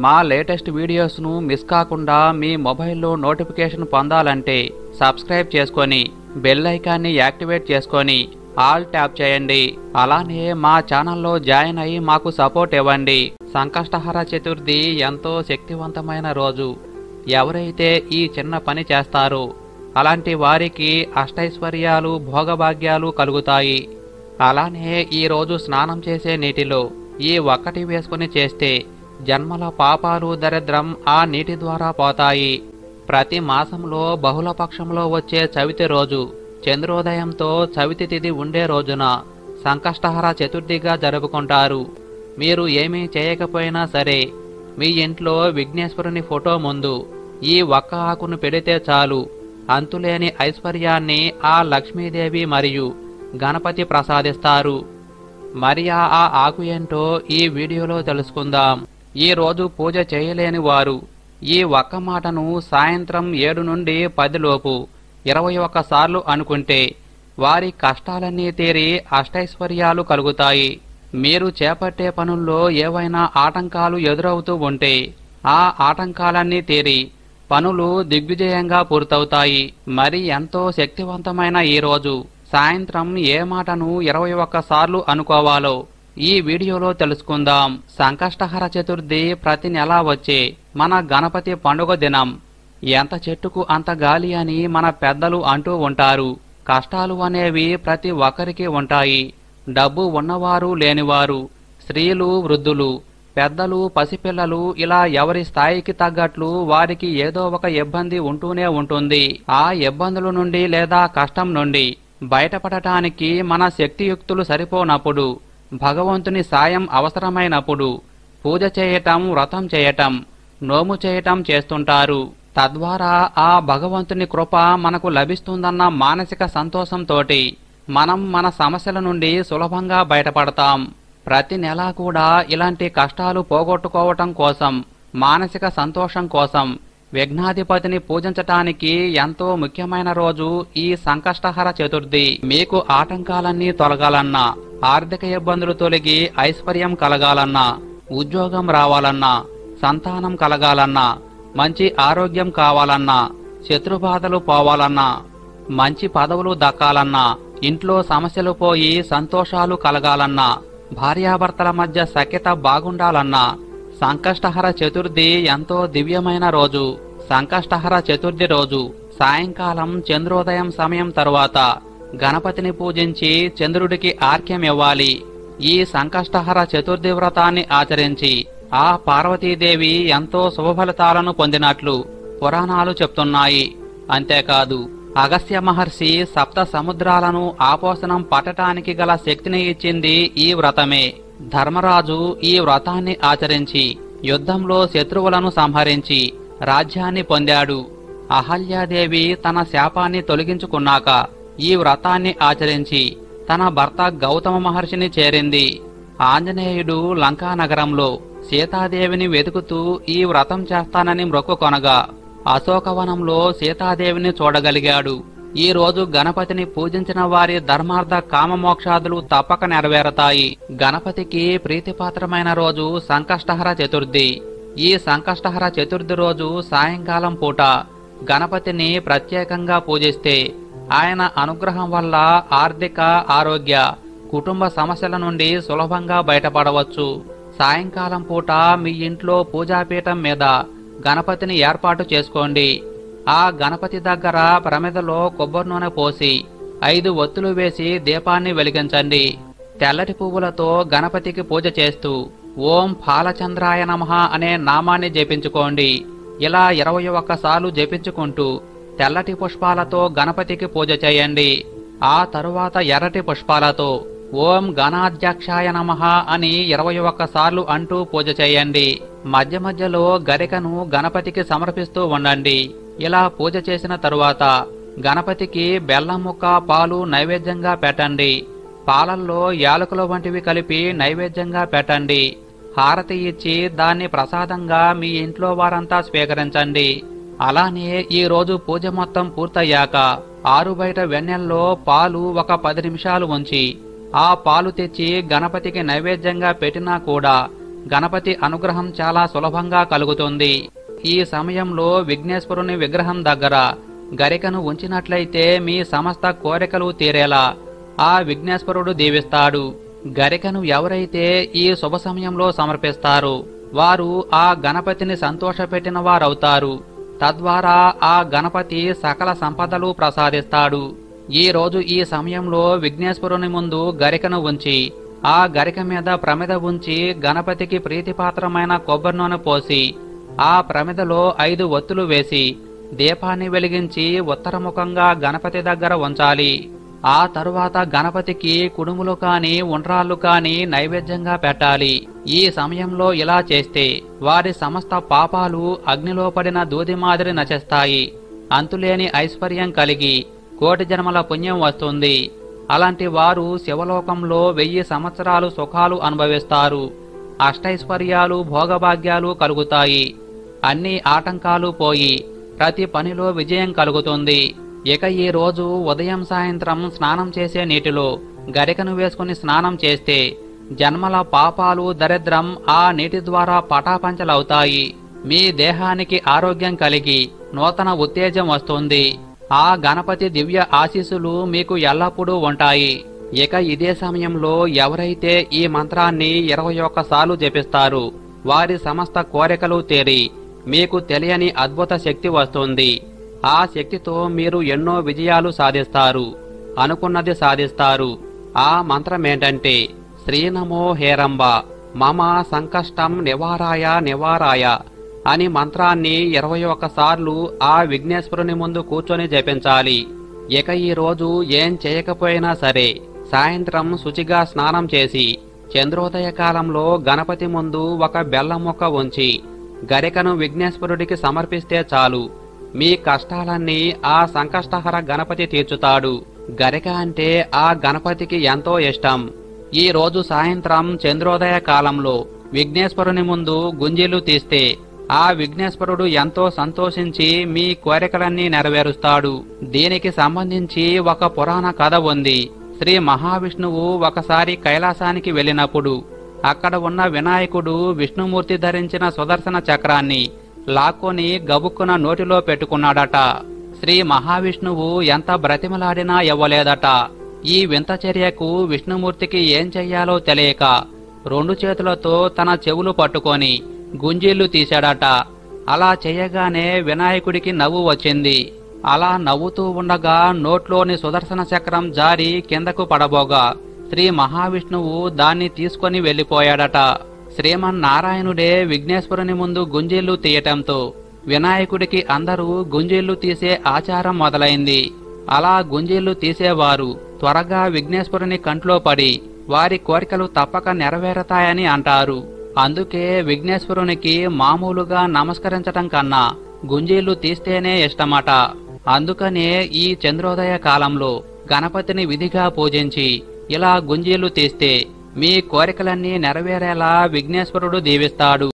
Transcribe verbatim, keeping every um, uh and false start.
మా latest వీడియోస్ను miss కాకుండా మీ మొబైల్లో నోటిఫికేషన్ పొందాలంటే సబ్స్క్రైబ్ చేసుకొని బెల్ ఐకాన్ని యాక్టివేట్ చేసుకొని ఆల్ ట్యాప్ చేయండి. అలానే మా ఛానల్లో జాయిన్ అయ్యి మాకు సపోర్ట్ ఇవ్వండి. సంకష్టహర చతుర్థి ఎంతో శక్తివంతమైన రోజు. ఎవరైతే ఈ చిన్న పని చేస్తారో అలాంటి వారికి అష్టైశ్వర్యాలు భోగభాగ్యాలు కలుగుతాయి. అలానే ఈరోజు స్నానం చేసే నీటిలో ఈ ఒక్కటి వేసుకుని చేస్తే జన్మల పాపాలు దరిద్రం ఆ నీటి ద్వారా పోతాయి. ప్రతి మాసంలో బహుళపక్షంలో వచ్చే చవితి రోజు చంద్రోదయంతో చవితి తిథి ఉండే రోజున సంకష్టహర చతుర్థిగా జరుపుకుంటారు. మీరు ఏమీ చేయకపోయినా సరే మీ ఇంట్లో విఘ్నేశ్వరుని ఫోటో ముందు ఈ ఒక్క ఆకును పెడితే చాలు అంతులేని ఐశ్వర్యాన్ని ఆ లక్ష్మీదేవి మరియు గణపతి ప్రసాదిస్తారు. మరి ఆ ఆకు ఏంటో ఈ వీడియోలో తెలుసుకుందాం. ఈ రోజు పూజ చేయలేని వారు ఈ ఒక్క మాటను సాయంత్రం ఏడు నుండి పది లోపు ఇరవై ఒక్క సార్లు అనుకుంటే వారి కష్టాలన్నీ తీరి అష్టైశ్వర్యాలు కలుగుతాయి. మీరు చేపట్టే పనుల్లో ఏవైనా ఆటంకాలు ఎదురవుతూ ఉంటే ఆ ఆటంకాలన్నీ తీరి పనులు దిగ్విజయంగా పూర్తవుతాయి. మరి ఎంతో శక్తివంతమైన ఈ రోజు సాయంత్రం ఏ మాటను ఇరవై ఒక్క సార్లు అనుకోవాలో ఈ వీడియోలో తెలుసుకుందాం. సంకష్టహర చతుర్థి ప్రతి నెలా వచ్చే మన గణపతి పండుగ దినం. ఎంత చెట్టుకు అంత గాలి అని మన పెద్దలు అంటూ ఉంటారు. కష్టాలు అనేవి ప్రతి ఒక్కరికి ఉంటాయి. డబ్బు ఉన్నవారు లేనివారు, స్త్రీలు వృద్ధులు, పెద్దలు పసిపిల్లలు ఇలా ఎవరి స్థాయికి తగ్గట్లు వారికి ఏదో ఒక ఇబ్బంది ఉంటూనే ఉంటుంది. ఆ ఇబ్బందుల నుండి లేదా కష్టం నుండి బయటపడటానికి మన శక్తియుక్తులు సరిపోనప్పుడు, భగవంతుని సాయం అవసరమైనప్పుడు పూజ చేయటం, వ్రతం చేయటం, నోము చేయటం చేస్తుంటారు. తద్వారా ఆ భగవంతుని కృప మనకు లభిస్తుందన్న మానసిక సంతోషంతోటి మనం మన సమస్యల నుండి సులభంగా బయటపడతాం. ప్రతి నెలా కూడా ఇలాంటి కష్టాలు పోగొట్టుకోవటం కోసం, మానసిక సంతోషం కోసం విఘ్నాధిపతిని పూజించటానికి ఎంతో ముఖ్యమైన రోజు ఈ సంకష్టహర చతుర్థి. మీకు ఆటంకాలన్నీ తొలగాలన్నా, ఆర్థిక ఇబ్బందులు తొలగి ఐశ్వర్యం కలగాలన్నా, ఉద్యోగం రావాలన్నా, సంతానం కలగాలన్నా, మంచి ఆరోగ్యం కావాలన్నా, శత్రుబాధలు పోవాలన్నా, మంచి పదవులు దక్కాలన్నా, ఇంట్లో సమస్యలు పోయి సంతోషాలు కలగాలన్నా, భార్యాభర్తల మధ్య సఖ్యత బాగుండాలన్నా సంకష్టహర చతుర్థి ఎంతో దివ్యమైన రోజు. సంకష్టహర చతుర్థి రోజు సాయంకాలం చంద్రోదయం సమయం తరువాత గణపతిని పూజించి చంద్రుడికి ఆర్ఘ్యం ఇవ్వాలి. ఈ సంకష్టహర చతుర్థి వ్రతాన్ని ఆచరించి ఆ పార్వతీదేవి ఎంతో శుభఫలితాలను పొందినట్లు పురాణాలు చెప్తున్నాయి. అంతేకాదు అగస్త్య మహర్షి సప్త సముద్రాలను ఆపోసనం పట్టటానికి గల శక్తిని ఇచ్చింది ఈ వ్రతమే. ధర్మరాజు ఈ వ్రతాన్ని ఆచరించి యుద్ధంలో శత్రువులను సంహరించి రాజ్యాన్ని పొందాడు. అహల్యాదేవి తన శాపాన్ని తొలగించుకున్నాక ఈ వ్రతాన్ని ఆచరించి తన భర్త గౌతమ మహర్షిని చేరింది. ఆంజనేయుడు లంకా నగరంలో సీతాదేవిని వెతుకుతూ ఈ వ్రతం చేస్తానని మొక్కుకొనగా అశోకవనంలో సీతాదేవిని చూడగలిగాడు. ఈ రోజు గణపతిని పూజించిన వారి ధర్మార్థ కామమోక్షాదులు తప్పక నెరవేరతాయి. గణపతికి ప్రీతిపాత్రమైన రోజు సంకష్టహర చతుర్థి. ఈ సంకష్టహర చతుర్థి రోజు సాయంకాలం పూట గణపతిని ప్రత్యేకంగా పూజిస్తే ఆయన అనుగ్రహం వల్ల ఆర్థిక, ఆరోగ్య, కుటుంబ సమస్యల నుండి సులభంగా బయటపడవచ్చు. సాయంకాలం పూట మీ ఇంట్లో పూజాపీఠం మీద గణపతిని ఏర్పాటు చేసుకోండి. ఆ గణపతి దగ్గర ప్రమిదలో కొబ్బరి నూనె పోసి ఐదు ఒత్తులు వేసి దీపాన్ని వెలిగించండి. తెల్లటి పువ్వులతో గణపతికి పూజ చేస్తూ ఓం ఫాలచంద్రాయ నమః అనే నామాన్ని జపించుకోండి. ఇలా ఇరవై ఒక్కసార్లు జపించుకుంటూ తెల్లటి పుష్పాలతో గణపతికి పూజ చేయండి. ఆ తరువాత ఎర్రటి పుష్పాలతో ఓం గణాధ్యక్షాయ నమః అని ఇరవై ఒక్కసార్లు అంటూ పూజ చేయండి. మధ్య మధ్యలో గరికను గణపతికి సమర్పిస్తూ ఉండండి. ఇలా పూజ చేసిన తరువాత గణపతికి బెల్లం ముక్క, పాలు నైవేద్యంగా పెట్టండి. పాలల్లో యాలకుల వంటివి కలిపి నైవేద్యంగా పెట్టండి. హారతి ఇచ్చి దాన్ని ప్రసాదంగా మీ ఇంట్లో వారంతా స్వీకరించండి. అలానే ఈ రోజు పూజ మొత్తం పూర్తయ్యాక ఆరు బయట వెన్నెల్లో పాలు ఒక పది నిమిషాలు ఉంచి ఆ పాలు తెచ్చి గణపతికి నైవేద్యంగా పెట్టినా కూడా గణపతి అనుగ్రహం చాలా సులభంగా కలుగుతుంది. ఈ సమయంలో విఘ్నేశ్వరుని విగ్రహం దగ్గర గరికను ఉంచినట్లయితే మీ సమస్త కోరికలు తీరేలా ఆ విఘ్నేశ్వరుడు దీవిస్తాడు. గరికను ఎవరైతే ఈ శుభ సమయంలో సమర్పిస్తారో వారు ఆ గణపతిని సంతోషపెట్టిన వారవుతారు. తద్వారా ఆ గణపతి సకల సంపదలు ప్రసాదిస్తాడు. ఈ రోజు ఈ సమయంలో విఘ్నేశ్వరుని ముందు గరికను ఉంచి ఆ గరిక మీద ప్రమిద ఉంచి గణపతికి ప్రీతిపాత్రమైన కొబ్బరి నూనె పోసి ఆ ప్రమిదలో ఐదు ఒత్తులు వేసి దీపాన్ని వెలిగించి ఉత్తరముఖంగా గణపతి దగ్గర ఉంచాలి. ఆ తరువాత గణపతికి కుడుములు కాని ఉండ్రాళ్ళు కాని నైవేద్యంగా పెట్టాలి. ఈ సమయంలో ఇలా చేస్తే వారి సమస్త పాపాలు అగ్నిలో పడిన దూది మాదిరి నశిస్తాయి. అంతులేని ఐశ్వర్యం కలిగి కోటి జన్మల పుణ్యం వస్తుంది. అలాంటి వారు శివలోకంలో వెయ్యి సంవత్సరాలు సుఖాలు అనుభవిస్తారు. అష్టైశ్వర్యాలు భోగభాగ్యాలు కలుగుతాయి. అన్ని ఆటంకాలు పోయి ప్రతి పనిలో విజయం కలుగుతుంది. ఇక ఈ రోజు ఉదయం సాయంత్రం స్నానం చేసే నీటిలో గరికను వేసుకుని స్నానం చేస్తే జన్మల పాపాలు దరిద్రం ఆ నీటి ద్వారా పటాపంచలవుతాయి. మీ దేహానికి ఆరోగ్యం కలిగి నూతన ఉత్తేజం వస్తుంది. ఆ గణపతి దివ్య ఆశీస్సులు మీకు ఎల్లప్పుడూ ఉంటాయి. ఇక ఇదే సమయంలో ఎవరైతే ఈ మంత్రాన్ని ఇరవై ఒక్కసార్లు జపిస్తారో వారి సమస్త కోరికలు తీరి మీకు తెలియని అద్భుత శక్తి వస్తుంది. ఆ శక్తితో మీరు ఎన్నో విజయాలు సాధిస్తారు. అనుకున్నది సాధిస్తారు. ఆ మంత్రమేంటంటే శ్రీనమో హేరంబ మమ సంకష్టం నివారాయ నివారాయ అని మంత్రాన్ని ఇరవై ఒక్కసార్లు ఆ విఘ్నేశ్వరుని ముందు కూర్చొని జపించాలి. ఇక ఈ రోజు ఏం చేయకపోయినా సరే సాయంత్రం శుచిగా స్నానం చేసి చంద్రోదయ కాలంలో గణపతి ముందు ఒక బెల్లం ముక్క ఉంచి గరికను విఘ్నేశ్వరుడికి సమర్పిస్తే చాలు. మీ కష్టాలన్నీ ఆ సంకష్టహర గణపతి తీర్చుతాడు. గరిక అంటే ఆ గణపతికి ఎంతో ఇష్టం. ఈ రోజు సాయంత్రం చంద్రోదయ కాలంలో విఘ్నేశ్వరుని ముందు గుంజీలు తీస్తే ఆ విఘ్నేశ్వరుడు ఎంతో సంతోషించి మీ కోరికలన్నీ నెరవేరుస్తాడు. దీనికి సంబంధించి ఒక పురాణ కథ ఉంది. శ్రీ మహావిష్ణువు ఒకసారి కైలాసానికి వెళ్ళినప్పుడు అక్కడ ఉన్న వినాయకుడు విష్ణుమూర్తి ధరించిన సుదర్శన చక్రాన్ని లాక్కొని గబుక్కున నోటిలో పెట్టుకున్నాడట. శ్రీ మహావిష్ణువు ఎంత బ్రతిమలాడినా ఇవ్వలేదట. ఈ వింత చర్యకు విష్ణుమూర్తికి ఏం చెయ్యాలో తెలియక రెండు చేతులతో తన చెవులు పట్టుకొని గుంజీళ్లు తీశాడట. అలా చేయగానే వినాయకుడికి నవ్వు వచ్చింది. అలా నవ్వుతూ ఉండగా నోట్లోని సుదర్శన చక్రం జారి కిందకు పడబోగా శ్రీ మహావిష్ణువు దాన్ని తీసుకొని వెళ్లిపోయాడట. శ్రీమన్నారాయణుడే విఘ్నేశ్వరుని ముందు గుంజీళ్లు తీయటంతో వినాయకుడికి అందరూ గుంజీళ్లు తీసే ఆచారం మొదలైంది. అలా గుంజీళ్లు తీసేవారు త్వరగా విఘ్నేశ్వరుని కంట్లో పడి వారి కోరికలు తప్పక నెరవేరతాయని అంటారు. అందుకే విఘ్నేశ్వరునికి మామూలుగా నమస్కరించటం కన్నా గుంజీళ్లు తీస్తేనే ఇష్టమట. అందుకనే ఈ చంద్రోదయ కాలంలో గణపతిని విధిగా పూజించి ఇలా గుంజీళ్లు తీస్తే మీ కోరికలన్నీ నెరవేరేలా విఘ్నేశ్వరుడు దీవిస్తాడు.